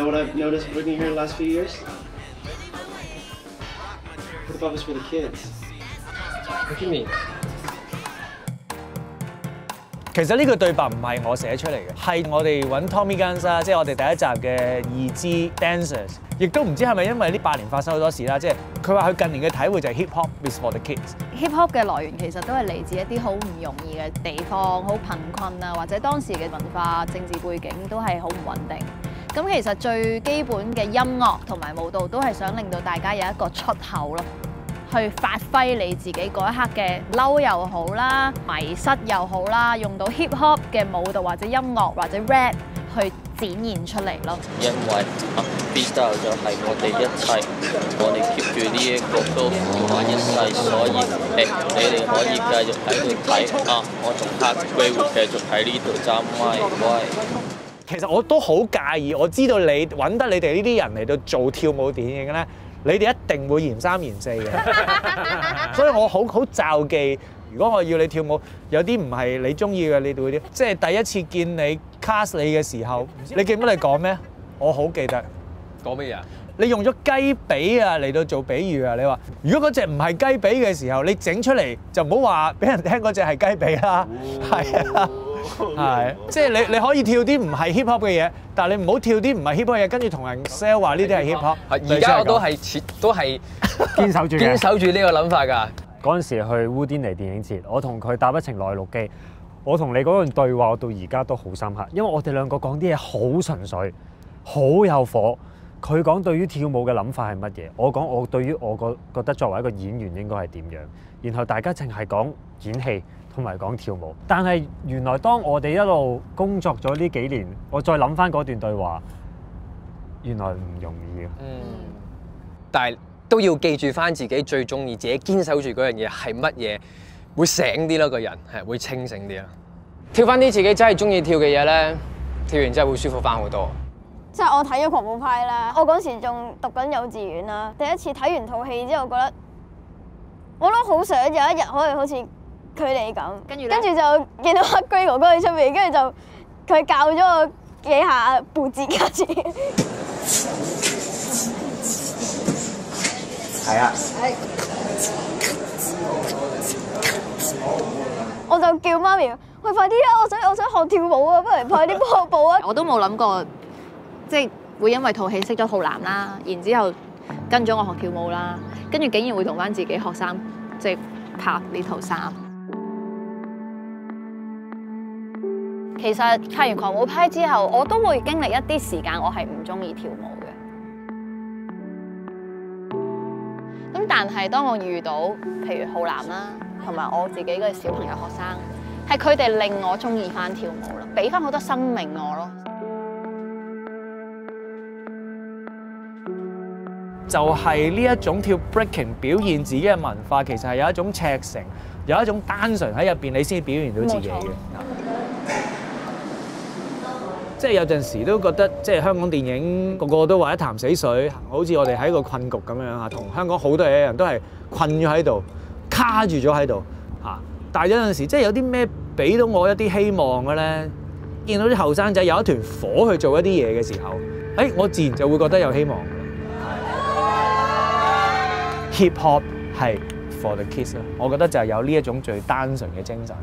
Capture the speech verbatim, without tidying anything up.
what I've noticed working here the last few years? Hip hop is for the kids. What do you mean? 其實呢個對白唔係我寫出嚟嘅，係我哋揾 Tommy Guns 啦，即係我哋第一集嘅二支 dancers， 亦都唔知係咪因為呢八年發生好多事啦，即係佢話佢近年嘅體會就係 hip hop is for the kids。 hip hop 嘅來源其實都係嚟自一啲好唔容易嘅地方，好貧困啊，或者當時嘅文化、政治背景都係好唔穩定。咁其實最基本嘅音樂同埋舞蹈都係想令到大家有一個出口咯。 去發揮你自己嗰一刻嘅嬲又好啦，迷失又好啦，用到 hip hop 嘅舞蹈或者音樂或者 rap 去展現出嚟咯。 因為啊 freestyle 就係我哋一切，我哋 keep 住呢一個都要玩一世，所以誒你哋可以繼續喺度睇啊，我同黑龜會繼續喺呢度揸咪喂。 其實我都好介意，我知道你揾得你哋呢啲人嚟到做跳舞電影咧。 你哋一定會嫌三嫌四嘅，所以我好好罩忌。如果我要你跳舞，有啲唔係你中意嘅，你會啲。即係第一次見你 cast 你嘅時候，你記唔記得你講咩？我好記得。 講乜嘢啊？你用咗雞髀啊嚟到做比喻啊！你話如果嗰隻唔係雞髀嘅時候，你整出嚟就唔好話俾人聽嗰隻係雞髀啦。係啊。 係，即係你你可以跳啲唔係 hip hop 嘅嘢，但係你唔好跳啲唔係 hip hop 嘅嘢，跟住同人 sell 話呢啲係 hip hop。 而家我都係切都係堅守住堅守住呢個諗法㗎。 嗰陣時去烏甸尼電影節，我同佢搭一程內陸機，我同你嗰段對話，我到而家都好深刻，因為我哋兩個講啲嘢好純粹，好有火。佢講對於跳舞嘅諗法係乜嘢，我講我對於我覺覺得作為一個演員應該係點樣，然後大家淨係講演戲。 同埋講跳舞，但係原來當我哋一路工作咗呢幾年，我再諗翻嗰段對話，原來唔容易嘅。 嗯，但係都要記住翻自己最中意、自己堅守住嗰樣嘢係乜嘢，會醒啲咯，個人係會清醒啲啦。跳翻啲自己真係中意跳嘅嘢咧，跳完之後會舒服翻好多。 即係我睇咗狂舞派啦，我嗰時仲讀緊幼稚園啦，第一次睇完套戲之後，覺得我都好想有一日可以好似。 佢哋咁，跟住跟住就見到黑龜哥哥喺出面，跟住就佢教咗我幾下步節跟住。係啊。係。我就叫媽咪，喂，快啲啊！我想我想學跳舞啊，不如快啲幫我報啊！ 我都冇諗過，即係會因為套戲識咗浩南啦，然之後跟咗我學跳舞啦，跟住竟然會同翻自己學生即係拍呢套衫。 其實拍完狂舞派之後，我都會經歷一啲時間，我係唔中意跳舞嘅。咁但係當我遇到譬如浩南啦，同埋我自己嘅小朋友學生，係佢哋令我中意翻跳舞咯，俾翻好多生命我咯。 就係呢一種跳 breaking 表現自己嘅文化，其實係有一種赤誠，有一種單純喺入邊，你先表現到自己嘅。 即係有陣時都覺得，即係香港電影個個都話一潭死水，好似我哋喺個困局咁樣嚇，同香港好多嘢人都係困咗喺度，卡住咗喺度嚇。但係有陣時，即係有啲咩俾到我一啲希望嘅咧，見到啲後生仔有一團火去做一啲嘢嘅時候，誒，我自然就會覺得有希望。Hip hop 係 for the kids 啦，我覺得就係有呢一種最單純嘅精神。